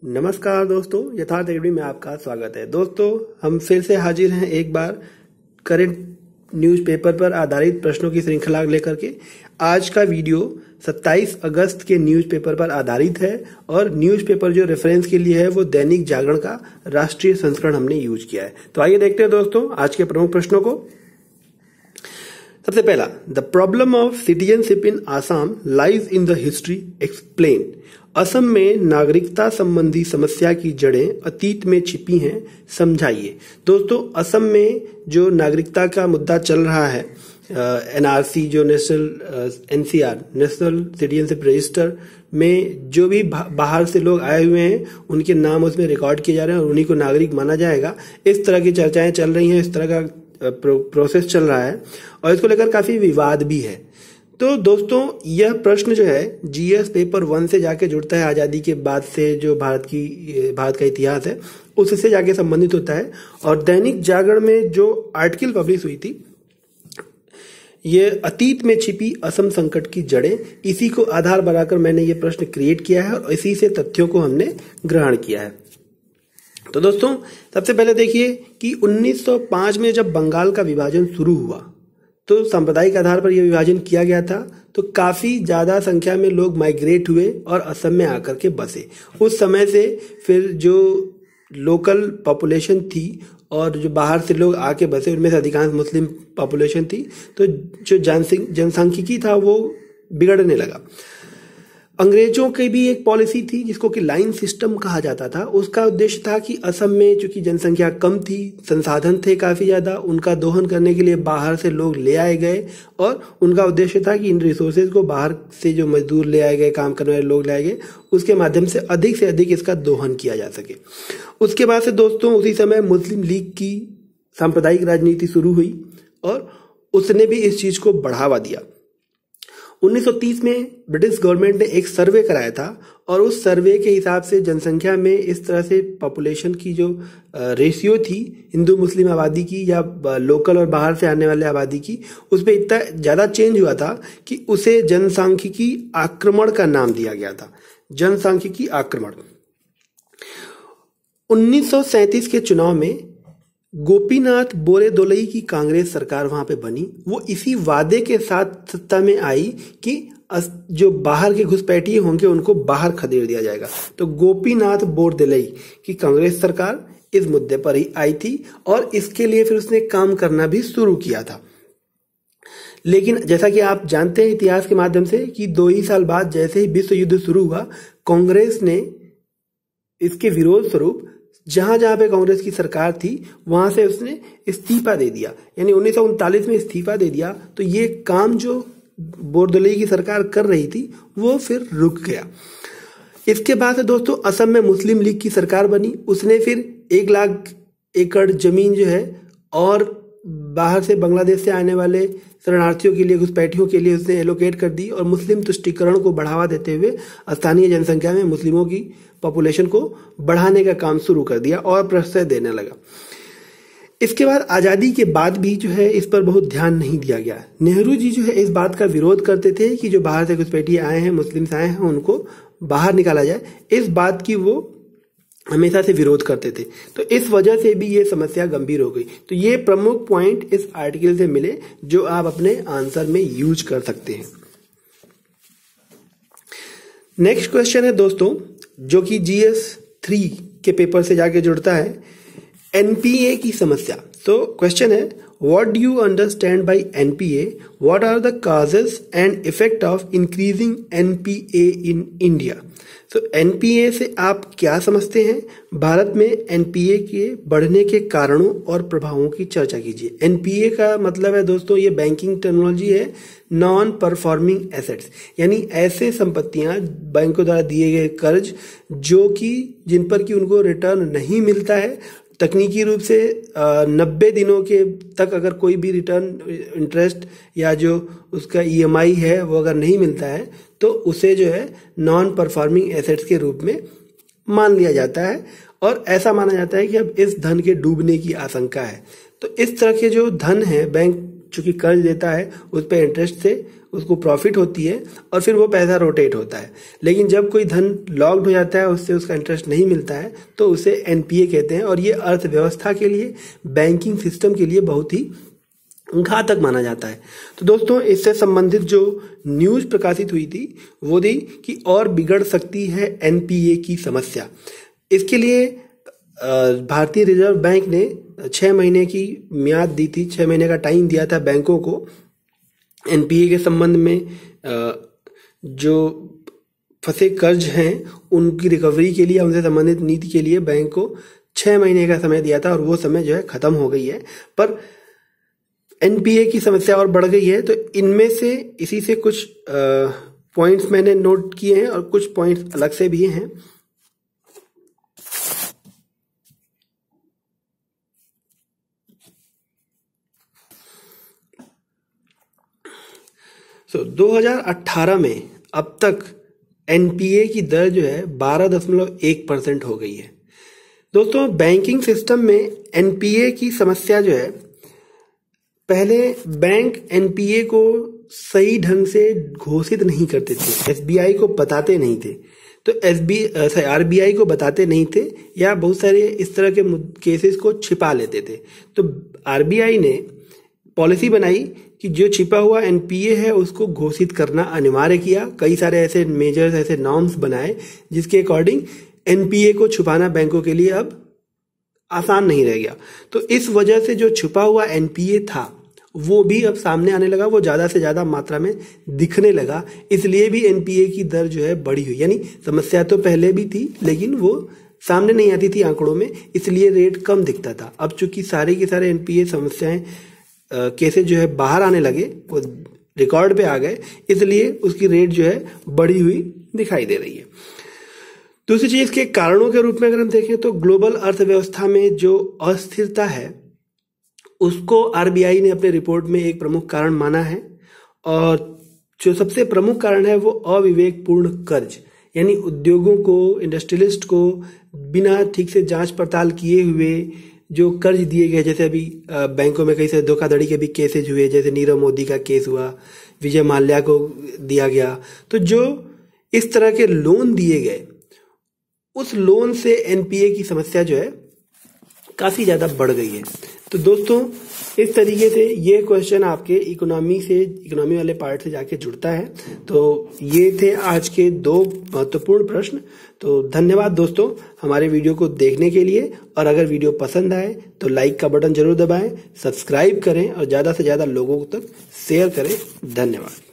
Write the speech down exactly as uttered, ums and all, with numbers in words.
नमस्कार दोस्तों, यथार्थ एकेडमी में आपका स्वागत है। दोस्तों, हम फिर से हाजिर हैं एक बार करंट न्यूज़पेपर पर आधारित प्रश्नों की श्रृंखला लेकर के। आज का वीडियो सत्ताईस अगस्त के न्यूज़पेपर पर आधारित है और न्यूज़पेपर जो रेफरेंस के लिए है वो दैनिक जागरण का राष्ट्रीय संस्करण हमने यूज किया है। तो आइए देखते हैं दोस्तों आज के प्रमुख प्रश्नों को। सबसे पहला, the problem of citizenship in Assam lies in the history explain. Assam में नागरिकता संबंधी समस्या की जड़ें अतीत में छिपी हैं, समझाइए। दोस्तों, असम में जो नागरिकता का मुद्दा चल रहा है, एनआरसी जो national NCR national citizenship register में जो भी बाहर से लोग आए हुए हैं उनके नाम उसमें रिकॉर्ड किए जा रहे हैं और उन्हीं को नागरिक माना जाएगा। इस तरह की चर्चाएं चल रही हैं, इस तरह का प्रो, प्रोसेस चल रहा है और इसको लेकर काफी विवाद भी है। तो दोस्तों, यह प्रश्न जो है जीएस पेपर वन से जाके जुड़ता है। आजादी के बाद से जो भारत की भारत का इतिहास है उससे जाके संबंधित होता है। और दैनिक जागरण में जो आर्टिकल पब्लिश हुई थी, ये अतीत में छिपी असम संकट की जड़ें, इसी को आधार बनाकर मैंने ये प्रश्न क्रिएट किया है और इसी से तथ्यों को हमने ग्रहण किया है। तो दोस्तों, सबसे पहले देखिए कि उन्नीस सौ पाँच में जब बंगाल का विभाजन शुरू हुआ तो सांप्रदायिक आधार पर यह विभाजन किया गया था। तो काफी ज्यादा संख्या में लोग माइग्रेट हुए और असम में आकर के बसे। उस समय से फिर जो लोकल पॉपुलेशन थी और जो बाहर से लोग आके बसे उनमें से अधिकांश मुस्लिम पॉपुलेशन थी, तो जो जनसांख्यिकी था वो बिगड़ने लगा। अंग्रेजों की भी एक पॉलिसी थी जिसको कि लाइन सिस्टम कहा जाता था। उसका उद्देश्य था कि असम में चूंकि जनसंख्या कम थी, संसाधन थे काफी ज्यादा, उनका दोहन करने के लिए बाहर से लोग ले आए गए और उनका उद्देश्य था कि इन रिसोर्सेज को बाहर से जो मजदूर ले आए गए, काम करने वाले लोग ले आए गए, उसके माध्यम से अधिक से अधिक इसका दोहन किया जा सके। उसके बाद से दोस्तों उसी समय मुस्लिम लीग की सांप्रदायिक राजनीति शुरू हुई और उसने भी इस चीज को बढ़ावा दिया। उन्नीस सौ तीस में ब्रिटिश गवर्नमेंट ने एक सर्वे कराया था और उस सर्वे के हिसाब से जनसंख्या में इस तरह से पॉपुलेशन की जो रेशियो थी हिंदू मुस्लिम आबादी की या लोकल और बाहर से आने वाले आबादी की, उसमें इतना ज्यादा चेंज हुआ था कि उसे जनसांख्यिकी आक्रमण का नाम दिया गया था। जनसांख्यिकी आक्रमण। उन्नीस सौ सैंतीस के चुनाव में गोपीनाथ बोरेदोलई की कांग्रेस सरकार वहां पे बनी। वो इसी वादे के साथ सत्ता में आई कि जो बाहर के घुसपैठिए होंगे उनको बाहर खदेड़ दिया जाएगा। तो गोपीनाथ बोरदोलई की कांग्रेस सरकार इस मुद्दे पर ही आई थी और इसके लिए फिर उसने काम करना भी शुरू किया था। लेकिन जैसा कि आप जानते हैं इतिहास के माध्यम से कि दो ही साल बाद जैसे ही विश्व युद्ध शुरू हुआ, कांग्रेस ने इसके विरोध स्वरूप जहां जहां पे कांग्रेस की सरकार थी वहां से उसने इस्तीफा दे दिया, यानी उन्नीस सौ उनतालीस में इस्तीफा दे दिया। तो ये काम जो बोरदोलई की सरकार कर रही थी वो फिर रुक गया। इसके बाद से दोस्तों असम में मुस्लिम लीग की सरकार बनी। उसने फिर एक लाख एकड़ जमीन जो है और बाहर से बांग्लादेश से आने वाले शरणार्थियों के लिए, घुसपैठियों के लिए उसने एलोकेट कर दी और मुस्लिम तुष्टीकरण को बढ़ावा देते हुए स्थानीय जनसंख्या में मुस्लिमों की पॉपुलेशन को बढ़ाने का काम शुरू कर दिया और प्रश्रय देने लगा। इसके बाद आजादी के बाद भी जो है इस पर बहुत ध्यान नहीं दिया गया। नेहरू जी जो है इस बात का विरोध करते थे कि जो बाहर से घुसपैठिए आए हैं, मुस्लिम आए हैं, उनको बाहर निकाला जाए। इस बात की वो हमेशा से विरोध करते थे। तो इस वजह से भी ये समस्या गंभीर हो गई। तो ये प्रमुख पॉइंट इस आर्टिकल से मिले जो आप अपने आंसर में यूज कर सकते हैं। नेक्स्ट क्वेश्चन है दोस्तों जो कि जीएस थ्री के पेपर से जाके जुड़ता है, एनपीए की समस्या। तो क्वेश्चन है, what do you understand by NPA? What are the causes and effect of increasing NPA in India? तो एनपीए से आप क्या समझते हैं? भारत में एनपीए के बढ़ने के कारणों और प्रभावों की चर्चा कीजिए। एनपीए का मतलब है दोस्तों, ये बैंकिंग टर्मिनोलॉजी है, नॉन परफॉर्मिंग एसेट्स, यानी ऐसे संपत्तियां बैंकों द्वारा दिए गए कर्ज जो कि जिन पर कि उनको रिटर्न नहीं मिलता है। तकनीकी रूप से नब्बे दिनों के तक अगर कोई भी रिटर्न इंटरेस्ट या जो उसका ईएमआई है वो अगर नहीं मिलता है तो उसे जो है नॉन परफॉर्मिंग एसेट्स के रूप में मान लिया जाता है और ऐसा माना जाता है कि अब इस धन के डूबने की आशंका है। तो इस तरह के जो धन है, बैंक चूंकि कर्ज देता है उस पर इंटरेस्ट से उसको प्रॉफिट होती है और फिर वो पैसा रोटेट होता है। लेकिन जब कोई धन लॉक्ड हो जाता है, उससे उसका इंटरेस्ट नहीं मिलता है, तो उसे एनपीए कहते हैं और ये अर्थव्यवस्था के लिए, बैंकिंग सिस्टम के लिए बहुत ही घातक माना जाता है। तो दोस्तों, इससे संबंधित जो न्यूज प्रकाशित हुई थी वो थी कि और बिगड़ सकती है एनपीए की समस्या। इसके लिए भारतीय रिजर्व बैंक ने छह महीने की म्याद दी थी, छह महीने का टाइम दिया था बैंकों को एनपीए के संबंध में जो फंसे कर्ज हैं उनकी रिकवरी के लिए, उनसे संबंधित नीति के लिए बैंक को छह महीने का समय दिया था और वो समय जो है खत्म हो गई है। पर एनपीए की समस्या और बढ़ गई है। तो इनमें से इसी से कुछ पॉइंट्स मैंने नोट किए हैं और कुछ पॉइंट्स अलग से भी हैं। तो दो हज़ार अठारह में अब तक एनपीए की दर जो है बारह दशमलव एक परसेंट हो गई है। दोस्तों, बैंकिंग सिस्टम में एनपीए की समस्या जो है, पहले बैंक एनपीए को सही ढंग से घोषित नहीं करते थे, एसबीआई को बताते नहीं थे, तो एसबी आरबीआई को बताते नहीं थे या बहुत सारे इस तरह के केसेस को छिपा लेते थे। तो आरबीआई ने पॉलिसी बनाई कि जो छिपा हुआ एनपीए है उसको घोषित करना अनिवार्य किया। कई सारे ऐसे मेजर्स, ऐसे नॉर्म्स बनाए जिसके अकॉर्डिंग एनपीए को छुपाना बैंकों के लिए अब आसान नहीं रह गया। तो इस वजह से जो छुपा हुआ एनपीए था वो भी अब सामने आने लगा, वो ज्यादा से ज्यादा मात्रा में दिखने लगा। इसलिए भी एनपीए की दर जो है बढ़ी हुई, यानी समस्या तो पहले भी थी लेकिन वो सामने नहीं आती थी आंकड़ों में, इसलिए रेट कम दिखता था। अब चूंकि सारे के सारे एनपीए समस्याएं केसेस जो है बाहर आने लगे, वो रिकॉर्ड पे आ गए, इसलिए उसकी रेट जो है बढ़ी हुई दिखाई दे रही है। दूसरी चीज के कारणों के रूप में अगर हम देखें तो ग्लोबल अर्थव्यवस्था में जो अस्थिरता है उसको आरबीआई ने अपने रिपोर्ट में एक प्रमुख कारण माना है। और जो सबसे प्रमुख कारण है वो अविवेकपूर्ण कर्ज, यानी उद्योगों को, इंडस्ट्रियलिस्ट को बिना ठीक से जांच पड़ताल किए हुए जो कर्ज दिए गए, जैसे अभी बैंकों में कई सारे धोखाधड़ी के भी केसेज हुए, जैसे नीरव मोदी का केस हुआ, विजय माल्या को दिया गया। तो जो इस तरह के लोन दिए गए, उस लोन से एनपीए की समस्या जो है काफी ज्यादा बढ़ गई है। तो दोस्तों, इस तरीके से ये क्वेश्चन आपके इकोनॉमी से, इकोनॉमी वाले पार्ट से जाके जुड़ता है। तो ये थे आज के दो महत्वपूर्ण प्रश्न। तो धन्यवाद दोस्तों हमारे वीडियो को देखने के लिए। और अगर वीडियो पसंद आए तो लाइक का बटन जरूर दबाएं, सब्सक्राइब करें और ज्यादा से ज्यादा लोगों तक शेयर करें। धन्यवाद।